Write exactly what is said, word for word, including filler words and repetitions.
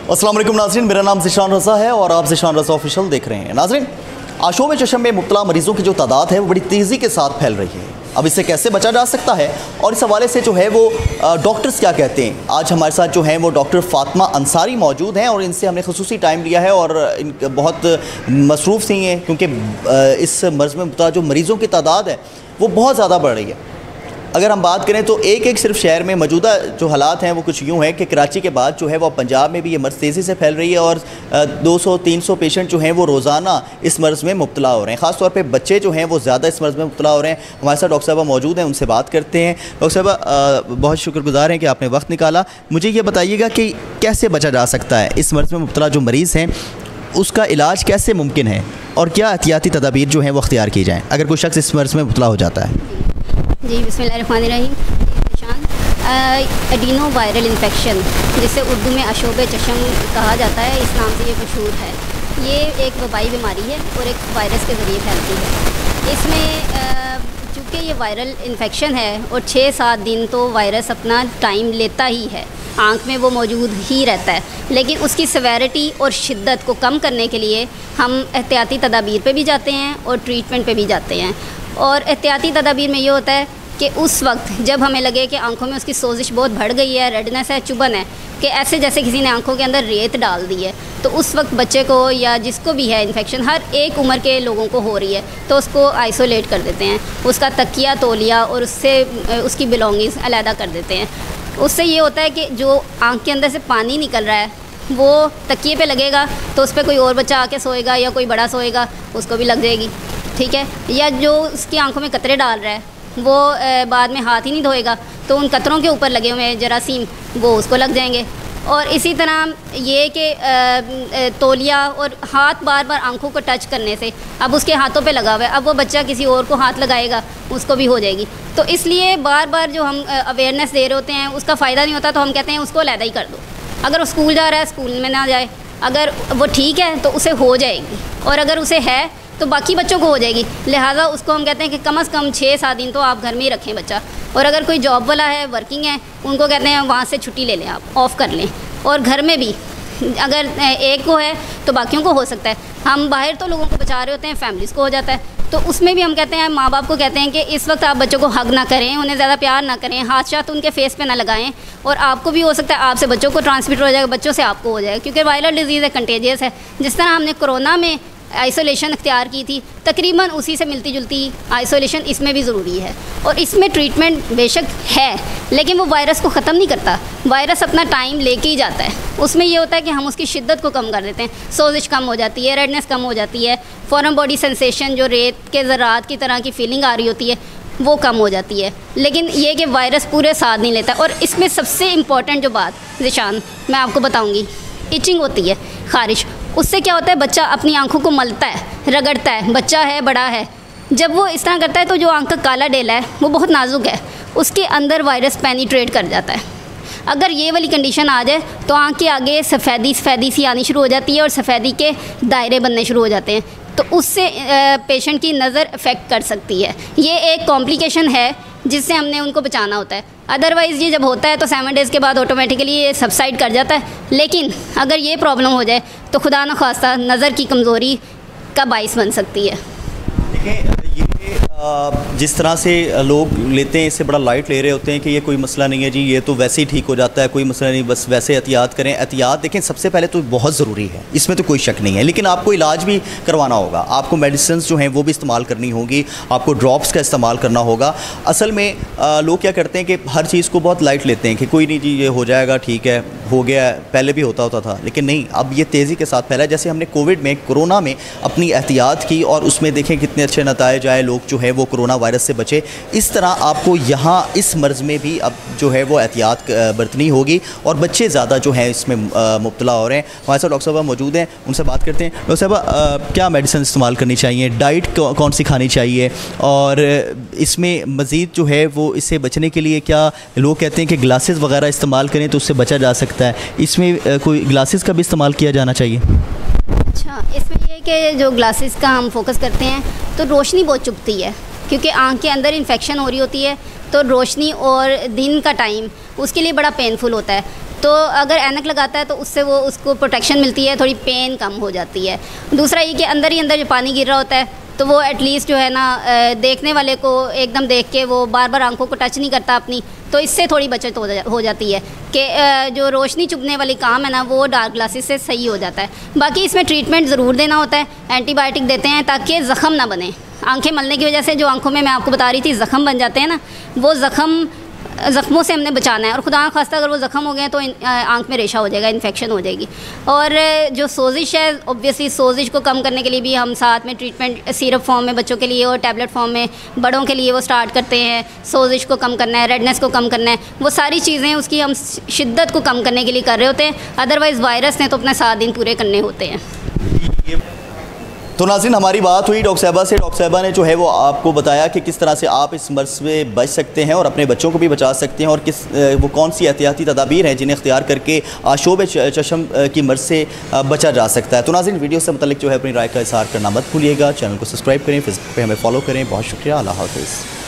अस्सलाम वालेकुम नाज़रीन, मेरा नाम ज़िशान रज़ा है और आप ज़िशान रज़ा ऑफिशियल देख रहे हैं। नाज़रीन, आशोब चशम में मुब्तला मरीज़ों की जो तादाद है वो बड़ी तेज़ी के साथ फैल रही है। अब इससे कैसे बचा जा सकता है और इस हवाले से जो है वो डॉक्टर्स क्या कहते हैं, आज हमारे साथ जो हैं वो डॉक्टर फ़ातिमा अंसारी मौजूद हैं और इनसे हमने ख़ुसूसी टाइम लिया है और इन बहुत मसरूफ़ सी हैं क्योंकि इस मर्ज़ में मुब्तला जो मरीज़ों की तादाद है वो बहुत ज़्यादा बढ़ रही है। अगर हम बात करें तो एक एक सिर्फ शहर में मौजूदा जो हालात हैं वो कुछ यूँ हैं कि कराची के बाद जो है वो पंजाब में भी ये मर्ज़ तेज़ी से फैल रही है और दो सौ तीन सौ पेशेंट जो हैं वो रोज़ाना इस मर्ज़ में मुब्तला हो रहे हैं। ख़ास तौर पे बच्चे जो हैं वो ज़्यादा इस मर्ज़ में मुब्तला हो रहे हैं। हमारे साथ डॉक्टर साहबा मौजूद हैं, उनसे बात करते हैं। डॉक्टर साहबा, बहुत शुक्रगुज़ार हैं कि आपने वक्त निकाला। मुझे ये बताइएगा कि कैसे बचा जा सकता है इस मर्ज़ में मुब्तला जो मरीज़ हैं, उसका इलाज कैसे मुमकिन है और क्या एहतियाती तदाबीर जो हैं वो अख्तियार की जाएँ अगर कोई शख्स इस मर्ज़ में मुब्तला हो जाता है? जी, बिस्मिल्लाहिर्रहमानिर्रहीम। एडिनो वायरल इन्फेक्शन, जिसे उर्दू में आशोब चशम कहा जाता है, इस नाम से ये मशहूर है। ये एक वबाई बीमारी है और एक वायरस के ज़रिए फैलती है। इसमें चूँकि ये वायरल इन्फेक्शन है और छः सात दिन तो वायरस अपना टाइम लेता ही है, आँख में वो मौजूद ही रहता है, लेकिन उसकी सेवेरिटी और शिद्दत को कम करने के लिए हम एहतियाती तदाबीर पे भी जाते हैं और ट्रीटमेंट पे भी जाते हैं। और एहतियाती तदाबीर में ये होता है कि उस वक्त जब हमें लगे कि आंखों में उसकी सोजिश बहुत बढ़ गई है, रेडनेस है, चुभन है, कि ऐसे जैसे किसी ने आंखों के अंदर रेत डाल दी है, तो उस वक्त बच्चे को या जिसको भी है इन्फेक्शन, हर एक उम्र के लोगों को हो रही है, तो उसको आइसोलेट कर देते हैं। उसका तकिया तौलिया और उससे उसकी बिलोंगिंग्स अलहदा कर देते हैं। उससे ये होता है कि जो आँख के अंदर से पानी निकल रहा है वो तकिए पे लगेगा तो उस पर कोई और बच्चा आके सोएगा या कोई बड़ा सोएगा, उसको भी लग जाएगी, ठीक है। या जो उसकी आंखों में कतरे डाल रहा है वो बाद में हाथ ही नहीं धोएगा तो उन कतरों के ऊपर लगे हुए जरासीम वो उसको लग जाएंगे। और इसी तरह ये कि तौलिया और हाथ बार बार आंखों को टच करने से, अब उसके हाथों पे लगा हुआ है, अब वो बच्चा किसी और को हाथ लगाएगा उसको भी हो जाएगी। तो इसलिए बार बार जो हम अवेयरनेस दे रहे होते हैं उसका फ़ायदा नहीं होता, तो हम कहते हैं उसको अलहदा ही कर दो। अगर वो स्कूल जा रहा है स्कूल में ना जाए, अगर वो ठीक है तो उसे हो जाएगी, और अगर उसे है तो बाकी बच्चों को हो जाएगी। लिहाजा उसको हम कहते हैं कि कम से कम छः सात दिन तो आप घर में ही रखें बच्चा। और अगर कोई जॉब वाला है, वर्किंग है, उनको कहते हैं वहाँ से छुट्टी ले लें, आप ऑफ़ कर लें। और घर में भी अगर एक को है तो बाकियों को हो सकता है। हम बाहर तो लोगों को बचा रहे होते हैं, फैमिलीज़ को हो जाता है, तो उसमें भी हम कहते हैं, माँ बाप को कहते हैं कि इस वक्त आप बच्चों को हग ना करें, उन्हें ज़्यादा प्यार ना करें, हाथ शाथ उनके फेस पे ना लगाएं, और आपको भी हो सकता है आपसे बच्चों को ट्रांसमिट हो जाएगा, बच्चों से आपको हो जाएगा, क्योंकि वायरल डिजीज़ है, कंटेजियस है। जिस तरह हमने कोरोना में आइसोलेशन अख्तियार की थी, तकरीबन उसी से मिलती जुलती आइसोलेशन इसमें भी ज़रूरी है। और इसमें ट्रीटमेंट बेशक है, लेकिन वो वायरस को ख़त्म नहीं करता, वायरस अपना टाइम लेके ही जाता है। उसमें ये होता है कि हम उसकी शिद्दत को कम कर देते हैं, सोजिश कम हो जाती है, रेडनेस कम हो जाती है, फ़ौरन बॉडी सेंसेशन, जो रेत के ज़रात की तरह की फीलिंग आ रही होती है, वो कम हो जाती है। लेकिन ये कि वायरस पूरे साथ नहीं लेता। और इसमें सबसे इम्पॉर्टेंट जो बात ज़िशान मैं आपको बताऊँगी, इचिंग होती है, ख़ारिश। उससे क्या होता है, बच्चा अपनी आंखों को मलता है, रगड़ता है, बच्चा है, बड़ा है, जब वो इस तरह करता है तो जो आंख का काला डेला है वो बहुत नाजुक है, उसके अंदर वायरस पेनिट्रेट कर जाता है। अगर ये वाली कंडीशन आ जाए तो आंख के आगे सफ़ेदी सफ़ेदी सी आनी शुरू हो जाती है और सफ़ेदी के दायरे बनने शुरू हो जाते हैं, तो उससे पेशेंट की नज़र अफेक्ट कर सकती है। ये एक कॉम्प्लिकेशन है जिससे हमने उनको बचाना होता है। अदरवाइज़ ये जब होता है तो सेवन डेज़ के बाद ऑटोमेटिकली ये सबसाइड कर जाता है। लेकिन अगर ये प्रॉब्लम हो जाए तो खुदा न खास्ता नज़र की कमज़ोरी का बाइस बन सकती है। देखिए, ये जिस तरह से लोग लेते हैं, इससे बड़ा लाइट ले रहे होते हैं कि ये कोई मसला नहीं है जी, ये तो वैसे ही ठीक हो जाता है, कोई मसला नहीं, बस वैसे एहतियात करें। एहतियात देखें सबसे पहले तो बहुत ज़रूरी है, इसमें तो कोई शक नहीं है, लेकिन आपको इलाज भी करवाना होगा, आपको मेडिसिन जो हैं वो भी इस्तेमाल करनी होगी, आपको ड्रॉप्स का इस्तेमाल करना होगा। असल में आ, लोग क्या करते हैं कि हर चीज़ को बहुत लाइट लेते हैं कि कोई नहीं जी, ये हो जाएगा, ठीक है, हो गया, पहले भी होता होता था, लेकिन नहीं, अब ये तेज़ी के साथ फैला। जैसे हमने कोविड में, कोरोना में अपनी एहतियात की और उसमें देखें कितने अच्छे नताइज आए, लोग जो है वो कोरोना वायरस से बचे। इस तरह आपको यहाँ इस मर्ज़ में भी अब जो है वो एहतियात बरतनी होगी और बच्चे ज़्यादा जो हैं इसमें मुब्तला हो रहे हैं। हमारे साथ डॉक्टर साहब मौजूद हैं, उनसे बात करते हैं। डॉक्टर साहब, क्या मेडिसिन इस्तेमाल करनी चाहिए, डाइट कौन सी खानी चाहिए, और इसमें मज़ीद जो है वो इससे बचने के लिए क्या लोग कहते हैं कि ग्लासेस वगैरह इस्तेमाल करें तो उससे बचा जा सकता है, इसमें कोई ग्लासेस का भी इस्तेमाल किया जाना चाहिए? अच्छा, इसमें ये कि जो ग्लासेस का हम फोकस करते हैं तो रोशनी बहुत चुभती है, क्योंकि आँख के अंदर इन्फेक्शन हो रही होती है, तो रोशनी और दिन का टाइम उसके लिए बड़ा पेनफुल होता है। तो अगर ऐनक लगाता है तो उससे वो उसको प्रोटेक्शन मिलती है, थोड़ी पेन कम हो जाती है। दूसरा ये कि अंदर ही अंदर जो पानी गिर रहा होता है तो वो एटलीस्ट जो है ना देखने वाले को एकदम देख के वो बार बार आंखों को टच नहीं करता अपनी, तो इससे थोड़ी बचत हो, जा, हो जाती है कि जो रोशनी चुभने वाली काम है ना वो डार्क ग्लासेस से सही हो जाता है। बाकी इसमें ट्रीटमेंट ज़रूर देना होता है, एंटीबायोटिक देते हैं ताकि ज़ख़म ना बने। आंखें मलने की वजह से जो आंखों में मैं आपको बता रही थी ज़ख़म बन जाते हैं ना, वो ज़ख़म ज़ख्मों से हमने बचाना है, और खुदा खास्ता अगर वो ज़ख़म हो गए तो आंख में रेशा हो जाएगा, इन्फेक्शन हो जाएगी। और जो सोजिश है ऑब्वियसली सोजिश को कम करने के लिए भी हम साथ में ट्रीटमेंट सिरप फॉर्म में बच्चों के लिए और टैबलेट फॉर्म में बड़ों के लिए वो स्टार्ट करते हैं। सोजिश को कम करना है, रेडनेस को कम करना है, वो सारी चीज़ें उसकी हम शिद्दत को कम करने के लिए कर रहे होते हैं। अदरवाइज़ वायरस ने तो अपने सात दिन पूरे करने होते हैं। तो नाज़रीन, हमारी बात हुई डॉक्टर साहिबा से। डॉक्टर साहिबा ने जो है वो आपको बताया कि किस तरह से आप इस मर्ज़ से बच सकते हैं और अपने बच्चों को भी बचा सकते हैं, और किस वो कौन सी एहतियाती तदाबीर हैं जिन्हें इख्तियार करके आशोब चशम की मर्ज़ से बचा जा सकता है। तो नाज़रीन, वीडियो से मतलब जो है अपनी राय का इज़हार करना मत भूलिएगा। चैनल को सब्सक्राइब करें, फेसबुक पर हमें फॉलो करें। बहुत शुक्रिया। अल्लाह हाफ़िज़।